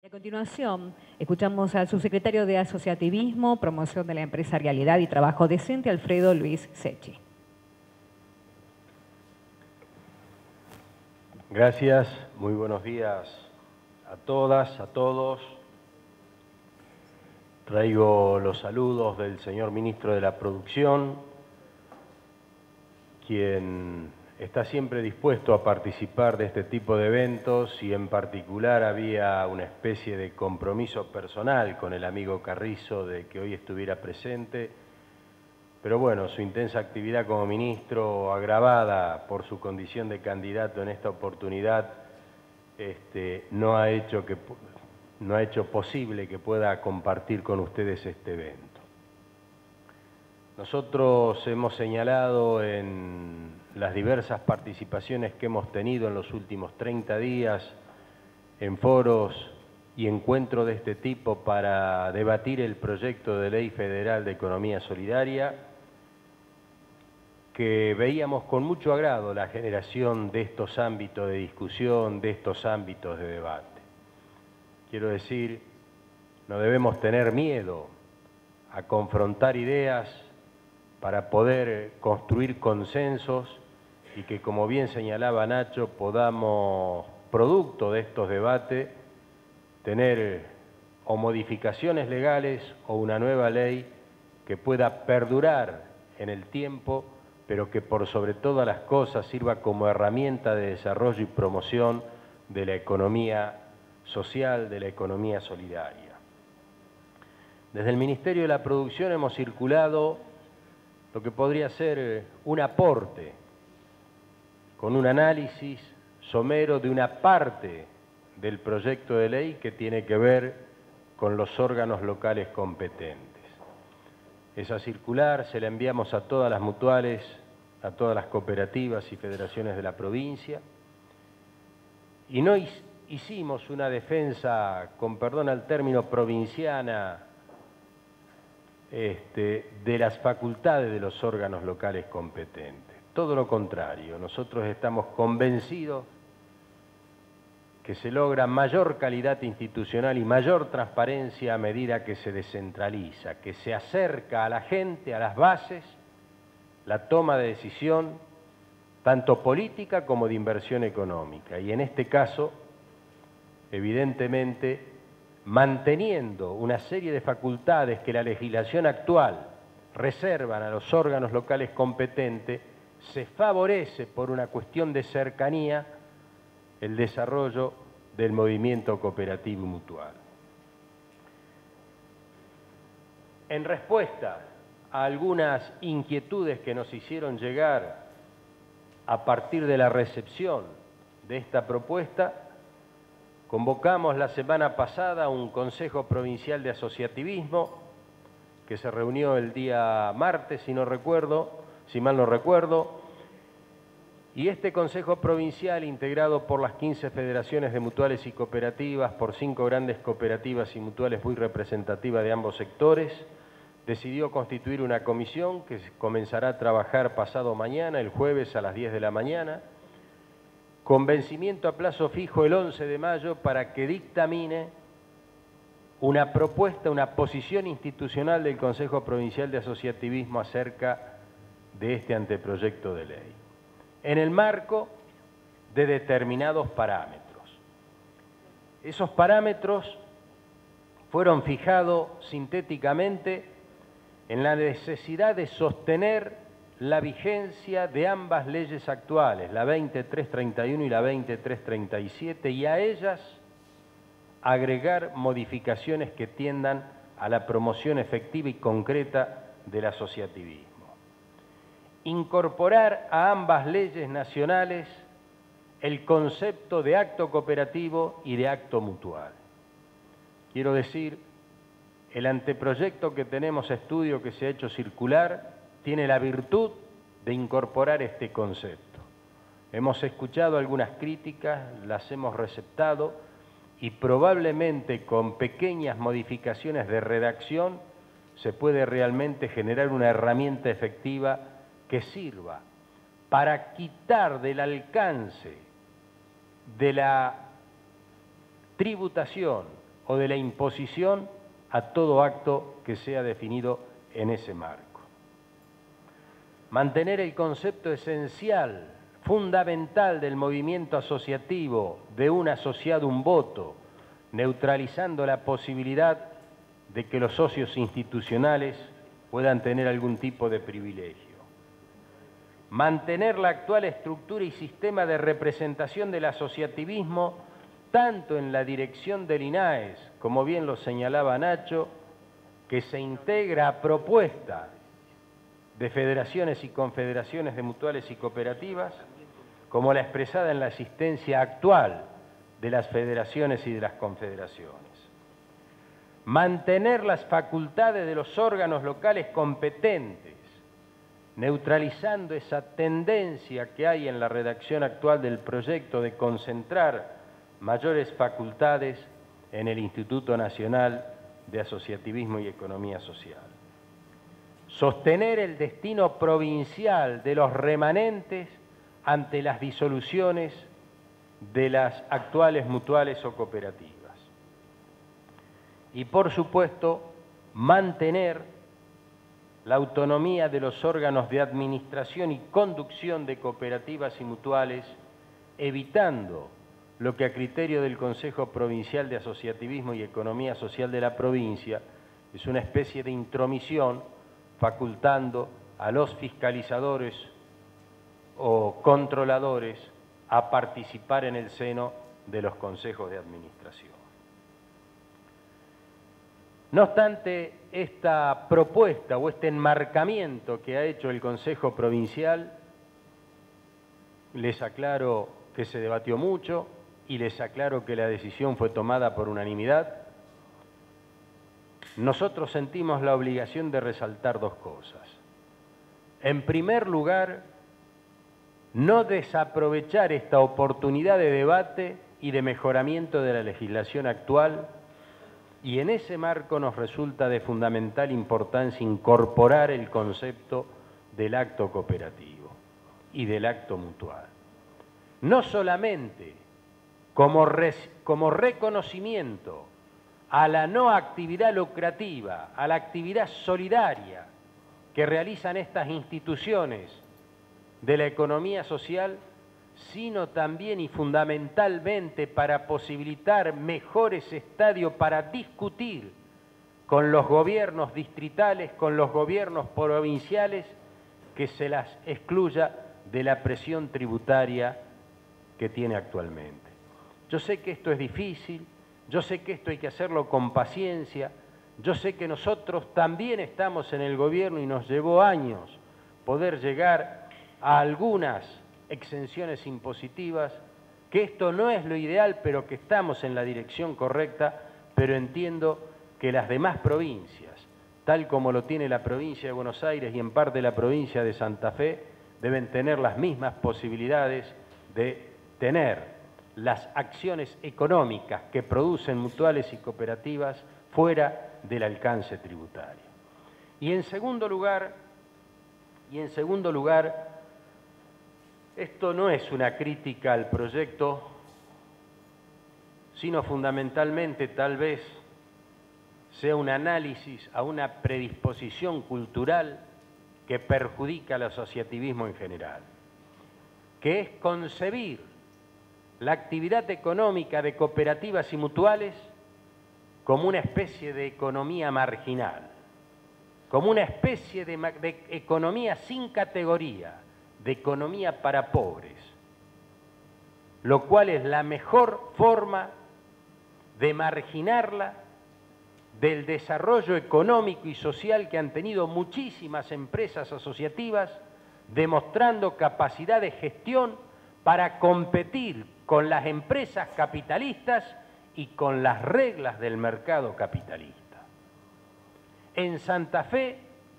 A continuación, escuchamos al subsecretario de Asociativismo, Promoción de la Empresarialidad y Trabajo Decente, Alfredo Luis Secchi. Gracias, muy buenos días a todas, a todos. Traigo los saludos del señor Ministro de la Producción, quien está siempre dispuesto a participar de este tipo de eventos y en particular había una especie de compromiso personal con el amigo Carrizo de que hoy estuviera presente, pero bueno, su intensa actividad como ministro, agravada por su condición de candidato en esta oportunidad, no ha hecho posible que pueda compartir con ustedes este evento. Nosotros hemos señalado en las diversas participaciones que hemos tenido en los últimos 30 días en foros y encuentros de este tipo para debatir el proyecto de ley federal de economía solidaria, que veíamos con mucho agrado la generación de estos ámbitos de discusión, de estos ámbitos de debate. Quiero decir, no debemos tener miedo a confrontar ideas para poder construir consensos y que, como bien señalaba Nacho, podamos, producto de estos debates, tener o modificaciones legales o una nueva ley que pueda perdurar en el tiempo, pero que por sobre todas las cosas sirva como herramienta de desarrollo y promoción de la economía social, de la economía solidaria. Desde el Ministerio de la Producción hemos circulado lo que podría ser un aporte con un análisis somero de una parte del proyecto de ley que tiene que ver con los órganos locales competentes. Esa circular se la enviamos a todas las mutuales, a todas las cooperativas y federaciones de la provincia, y no hicimos una defensa, con perdón al término, provinciana de las facultades de los órganos locales competentes. Todo lo contrario, nosotros estamos convencidos que se logra mayor calidad institucional y mayor transparencia a medida que se descentraliza, que se acerca a la gente, a las bases, la toma de decisión, tanto política como de inversión económica. Y en este caso, evidentemente, manteniendo una serie de facultades que la legislación actual reservan a los órganos locales competentes, se favorece por una cuestión de cercanía el desarrollo del movimiento cooperativo y mutual. En respuesta a algunas inquietudes que nos hicieron llegar a partir de la recepción de esta propuesta, convocamos la semana pasada un Consejo Provincial de Asociativismo que se reunió el día martes, si mal no recuerdo, y este Consejo Provincial, integrado por las 15 federaciones de mutuales y cooperativas, por 5 grandes cooperativas y mutuales muy representativas de ambos sectores, decidió constituir una comisión que comenzará a trabajar pasado mañana, el jueves a las 10 de la mañana, con vencimiento a plazo fijo el 11 de mayo para que dictamine una propuesta, una posición institucional del Consejo Provincial de Asociativismo acerca de este anteproyecto de ley, en el marco de determinados parámetros. Esos parámetros fueron fijados sintéticamente en la necesidad de sostener la vigencia de ambas leyes actuales, la 2331 y la 2337, y a ellas agregar modificaciones que tiendan a la promoción efectiva y concreta del asociativismo. Incorporar a ambas leyes nacionales el concepto de acto cooperativo y de acto mutual. Quiero decir, el anteproyecto que tenemos a estudio, que se ha hecho circular, tiene la virtud de incorporar este concepto. Hemos escuchado algunas críticas, las hemos receptado y probablemente con pequeñas modificaciones de redacción se puede realmente generar una herramienta efectiva que sirva para quitar del alcance de la tributación o de la imposición a todo acto que sea definido en ese marco. Mantener el concepto esencial, fundamental del movimiento asociativo de un asociado, un voto, neutralizando la posibilidad de que los socios institucionales puedan tener algún tipo de privilegio. Mantener la actual estructura y sistema de representación del asociativismo tanto en la dirección del INAES, como bien lo señalaba Nacho, que se integra a propuesta de federaciones y confederaciones de mutuales y cooperativas, como la expresada en la existencia actual de las federaciones y de las confederaciones. Mantener las facultades de los órganos locales competentes, neutralizando esa tendencia que hay en la redacción actual del proyecto de concentrar mayores facultades en el Instituto Nacional de Asociativismo y Economía Social. Sostener el destino provincial de los remanentes ante las disoluciones de las actuales mutuales o cooperativas. Y por supuesto, mantener la autonomía de los órganos de administración y conducción de cooperativas y mutuales, evitando lo que a criterio del Consejo Provincial de Asociativismo y Economía Social de la provincia es una especie de intromisión, facultando a los fiscalizadores o controladores a participar en el seno de los consejos de administración. No obstante, esta propuesta o este enmarcamiento que ha hecho el Consejo Provincial, les aclaro que se debatió mucho y les aclaro que la decisión fue tomada por unanimidad. Nosotros sentimos la obligación de resaltar dos cosas. En primer lugar, no desaprovechar esta oportunidad de debate y de mejoramiento de la legislación actual, y en ese marco nos resulta de fundamental importancia incorporar el concepto del acto cooperativo y del acto mutual. No solamente como reconocimiento a la no actividad lucrativa, a la actividad solidaria que realizan estas instituciones de la economía social, sino también y fundamentalmente para posibilitar mejores estadios para discutir con los gobiernos distritales, con los gobiernos provinciales, que se las excluya de la presión tributaria que tiene actualmente. Yo sé que esto es difícil, yo sé que esto hay que hacerlo con paciencia, yo sé que nosotros también estamos en el gobierno y nos llevó años poder llegar a algunas exenciones impositivas, que esto no es lo ideal, pero que estamos en la dirección correcta, pero entiendo que las demás provincias, tal como lo tiene la provincia de Buenos Aires y en parte la provincia de Santa Fe, deben tener las mismas posibilidades de tener las acciones económicas que producen mutuales y cooperativas fuera del alcance tributario. Y en segundo lugar, esto no es una crítica al proyecto, sino fundamentalmente tal vez sea un análisis a una predisposición cultural que perjudica al asociativismo en general, que es concebir la actividad económica de cooperativas y mutuales como una especie de economía marginal, como una especie de economía sin categoría, de economía para pobres, lo cual es la mejor forma de marginarla del desarrollo económico y social que han tenido muchísimas empresas asociativas, demostrando capacidad de gestión para competir con las empresas capitalistas y con las reglas del mercado capitalista. En Santa Fe,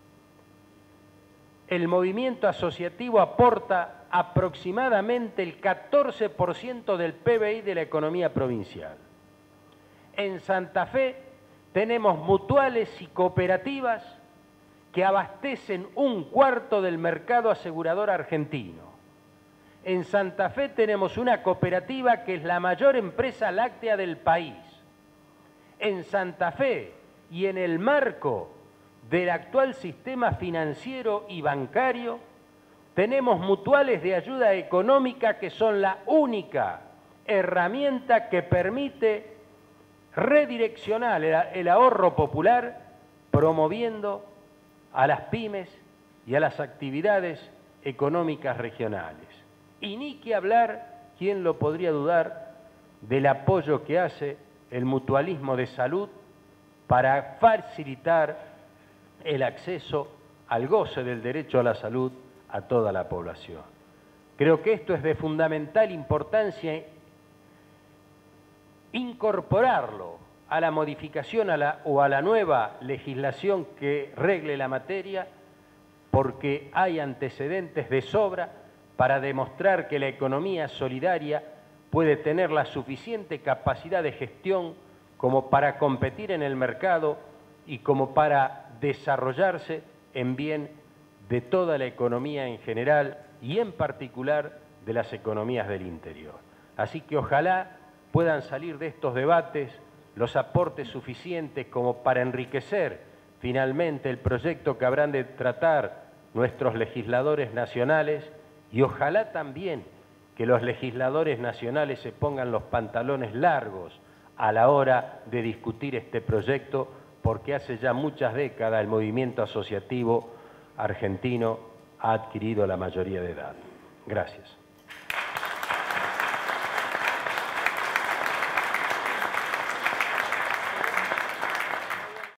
el movimiento asociativo aporta aproximadamente el 14% del PBI de la economía provincial. En Santa Fe tenemos mutuales y cooperativas que abastecen 1/4 del mercado asegurador argentino. En Santa Fe tenemos una cooperativa que es la mayor empresa láctea del país. en Santa Fe y en el marco del actual sistema financiero y bancario, tenemos mutuales de ayuda económica que son la única herramienta que permite redireccionar el ahorro popular, promoviendo a las pymes y a las actividades económicas regionales. Y ni que hablar, ¿quién lo podría dudar?, del apoyo que hace el mutualismo de salud para facilitar el acceso al goce del derecho a la salud a toda la población. Creo que esto es de fundamental importancia, incorporarlo a la modificación o a la nueva legislación que regle la materia, porque hay antecedentes de sobra para demostrar que la economía solidaria puede tener la suficiente capacidad de gestión como para competir en el mercado y como para desarrollarse en bien de toda la economía en general y en particular de las economías del interior. Así que ojalá puedan salir de estos debates los aportes suficientes como para enriquecer finalmente el proyecto que habrán de tratar nuestros legisladores nacionales, y ojalá también que los legisladores nacionales se pongan los pantalones largos a la hora de discutir este proyecto, porque hace ya muchas décadas el movimiento asociativo argentino ha adquirido la mayoría de edad. Gracias.